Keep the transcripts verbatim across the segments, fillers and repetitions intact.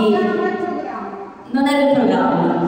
quindi non è nel programma.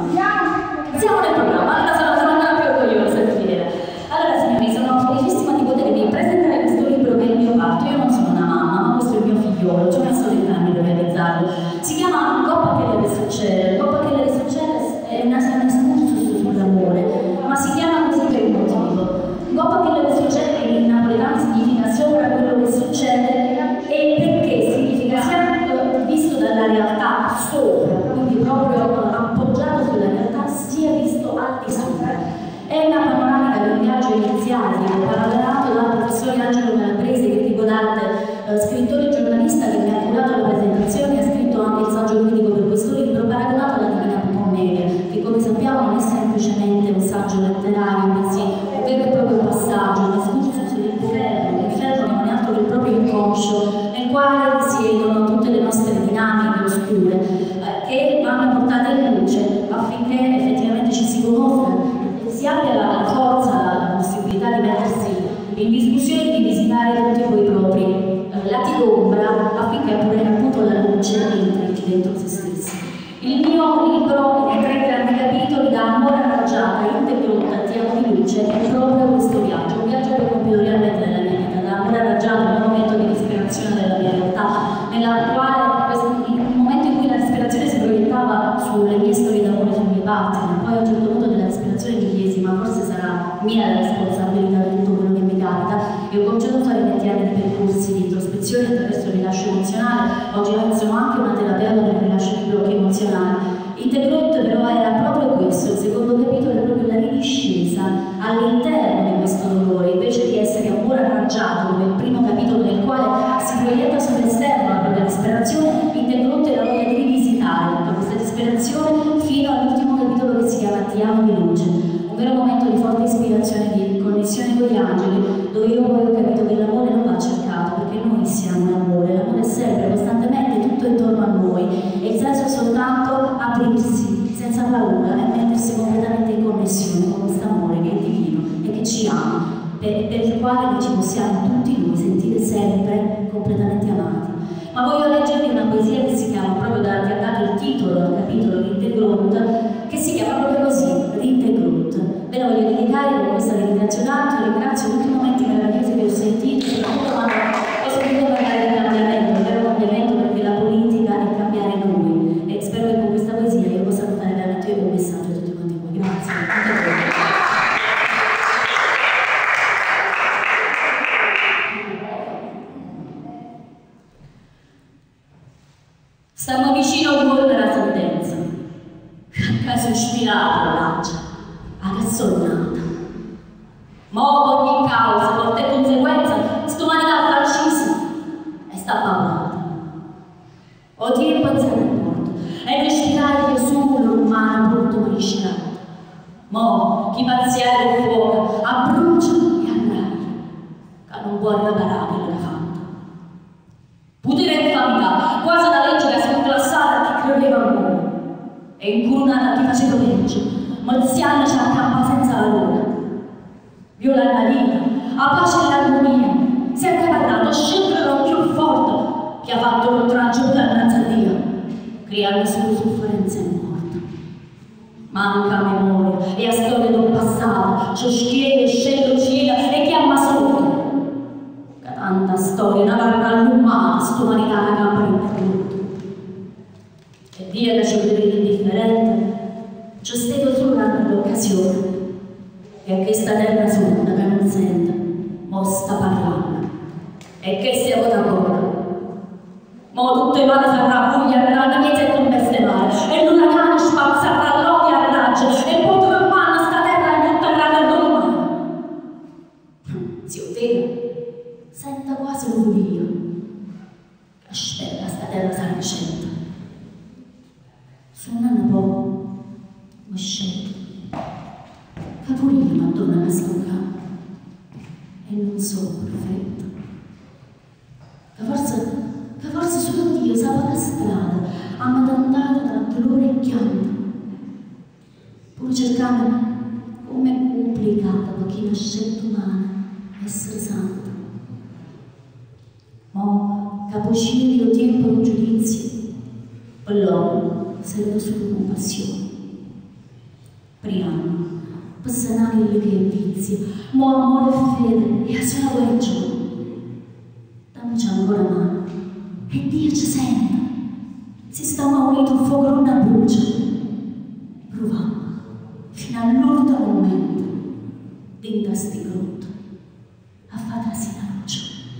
Siamo nel programma, allora sono, sono ancora più orgogliosa di dire. Allora signori, sono felicissima di potervi presentare questo libro che è il mio parto. Io non sono una mamma, ma questo è il mio figliolo, ci ho messo degli anni per realizzarlo. Si chiama Goppa che le succede. Goppa che le succede è una sana excursus sull'amore, ma si chiama così per un motivo. Goppa che le succede in napoletano significa sopra quello che succede, e perché significa sia visto dalla realtà sopra, quindi proprio appoggiato sulla realtà, sia visto al di sopra. È una panoramica di un viaggio iniziatico paragonato dal professore Angelo Calabrese, critico d'arte, eh, scrittore e giornalista che mi ha curato la presentazione e ha scritto anche il saggio critico per questo libro, paragonato alla Divina Commedia, che come sappiamo non è semplicemente un saggio letterario, bensì un vero e proprio passaggio, un excursus dell'inferno, l'inferno non è altro che il proprio inconscio, nel quale risiedono tutte le nostre dinamiche oscure, eh, che vanno portate in luce affinché effettivamente ci si conosca, si abbia la forza, la possibilità di mettersi in discussione e di visitare tutti quei propri eh, lati d'ombra affinché pure appunto la luce entri dentro se stessi. Il mio libro, in tre grandi capitoli, da amore a raggiata, interrotta, ti amo di luce, è proprio questo viaggio, un viaggio che ho compiuto realmente nella mia vita, da amore a raggiata, un momento di disperazione della mia realtà, nella quale, in un momento in cui la disperazione si proiettava sulle mie storie d'amore, sui miei partner, poi a un certo punto della disperazione mi chiesi, ma forse sarà mia la responsabilità di tutto quello che mi capita, e ho cominciato a fare venti anni di percorsi di introspezione attraverso il rilascio emozionale. Oggi sono anche una terapeuta per il rilascio di blocchi emozionali. Interrotto però era proprio questo, il secondo capitolo è proprio la ridiscesa all'interno di questo dolore, invece di essere ancora arrangiato come il primo capitolo nel quale si proietta sull'esterno la propria disperazione. Interrotto è la voglia di rivisitare tutta questa disperazione fino all'ultimo capitolo che si chiama Ti amo di luce, un vero momento di forte ispirazione, di connessione con gli angeli, dove io poi ho capito che l'amore non va cercato, perché noi siamo l'amore, l'amore è sempre, costantemente, tutto intorno a noi, e il senso è soltanto aprirsi senza paura e mettersi completamente in connessione con questo amore che è divino e che ci ama, per, per il quale noi ci possiamo tutti noi sentire sempre completamente amati. Ma voglio leggervi una poesia che si chiama, proprio da, che ha dato il titolo al capitolo Rintegrot, che si chiama proprio così, Rintegrot. Ve la voglio dedicare con questa ringrazio tanto, ringrazio tutti i momenti meravigliosi che ho sentito, soprattutto quando ho sentito parlare di cambiamento, il vero cambiamento, perché la politica è cambiare noi, e spero che con questa poesia io possa portare veramente un messaggio a tutti quanti voi. Grazie. Stiamo vicino a un gol della sentenza, a caso ispirato l'aggia, a cassonata. Mo' ogni causa, porta e conseguenza, st'umanità sta accisa e sta paurata. O ti ripazzare il porto e respirare che solo l'umano porto marisciato. Mo' chi pazziare il fuoco abbrucia e arraia, che non può riparare quello che ha fatto. Potere e infamità, quasi una legge che si classata a chi credeva a noi, e incurunata a chi faceva legge, molti anni ci accampa senza valore. Viola la vita, a pace e l'armonia, si è accaparrato, scendere più forte, che ha fatto l'oltraggio dannanza a Dio, creando solo sofferenza e morte. Manca memoria e a storia del passato, c'è schiena e scello cielo e chiama sotto. Tanta storia, una barba allumata, st'umanità la campa interrotta. E Dio che ci vedere l'indifferente, ci ho stato solo l'occasione, e a questa terra sonda che non sente, mo sta parlando, e che siamo d'accordo. Mo tutte le mani saranno voglia nella mia e non bestemare, e l'uragano spazzerà l'odio a raggia, e poi dove mano sta terra e butterà nel loro mano. Zio Tega, senta quasi un buio, che aspetta sta terra sancetta. Suonando un po', mi scelgo, che pure io mi addono a sconcare, e non sono perfetta. Che forse, che forse solo Dio sa la strada, ha matantato tra dolore e pianto, pur cercando come è complicata per chi ha scelto male essere santo. Ma capocino di tempo di giudizio, per l'uomo parole, serve solo compassione. Priamo, passanare le che vizio, mo amore e fede, e a sola guarigione. Dammoci ancora mano, e Dio ci sente. Si sta unito un fuoco non a brucia. Proviamo, fino all'ultimo momento, dentro sti grotto, a fare la sinaccia.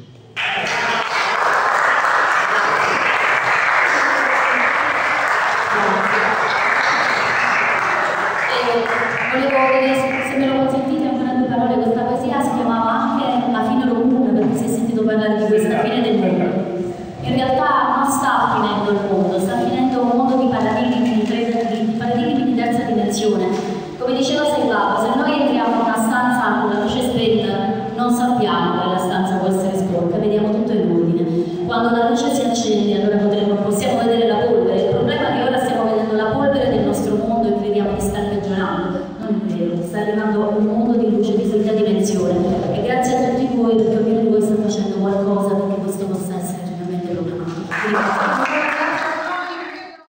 Volevo vedere, se me lo consentite, ancora due parole. Questa poesia si chiamava anche La fine del mondo, perché si è sentito parlare di questa fine del mondo. In realtà non sta finendo il mondo, sta finendo un mondo di paradigmi, di paradigmi di terza dimensione. Come diceva Seilava, se noi entriamo in una stanza con la luce spenta, non sappiamo che la stanza può essere sporca, vediamo tutto in ordine. Quando la luce si accende, allora potremo, possiamo vedere la polvere. Il problema è che ora stiamo vedendo la polvere del nostro mondo e crediamo di stare peggiorando. Non è vero, sta arrivando un mondo di luce di quinta dimensione. E grazie a tutti voi, perché ognuno di voi sta facendo qualcosa perché questo possa essere realmente programmato.